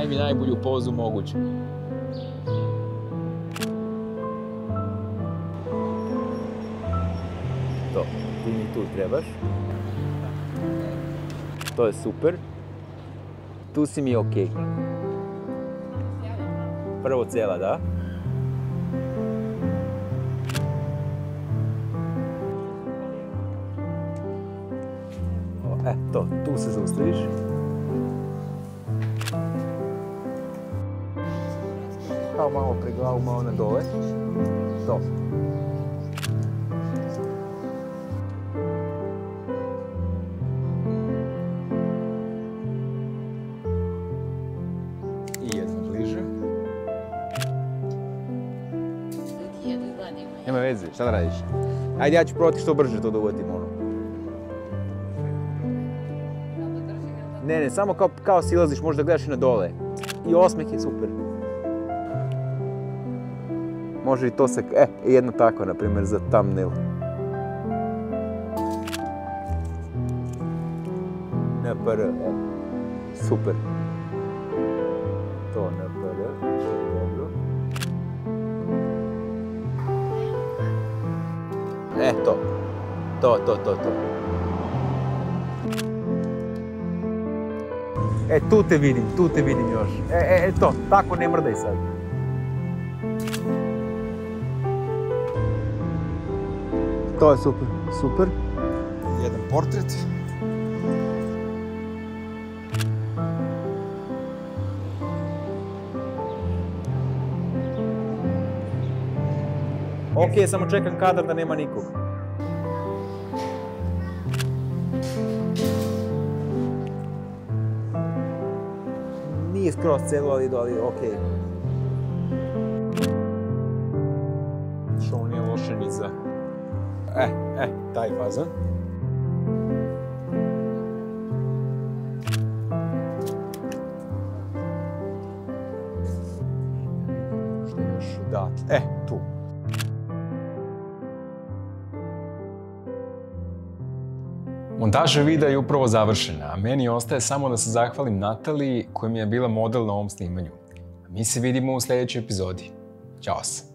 daj mi najbolju pozu moguću. To, ti mi tu trebaš. To je super. Tu si mi okej. Prvo cijela, da? To, tu se zaustaviš. Kao malo pre glavu, malo na dole. To. I jedno bliže. Nema veze, šta da radiš? Ajde, ja ću probati što brže to da uvatim, ono. Ne, samo kao silaziš, možda gledaš i na dole. I osmeh je super. Može i to se... jedno tako, na primjer, za thumbnail. NPR, super. To NPR, dobro. To. Tu te vidim još. To, tako ne mrdaj sad. To je super. Jedan portret. Ok, samo čekam kadar da nema nikog. Nije skroz celu, ali okej. Što nije loše ni za... taj fazan. Što još dati? Tu. Montaža videa je upravo završena, a meni ostaje samo da se zahvalim Nataliji koja mi je bila model na ovom snimanju. A mi se vidimo u sljedećoj epizodi. Ćao se!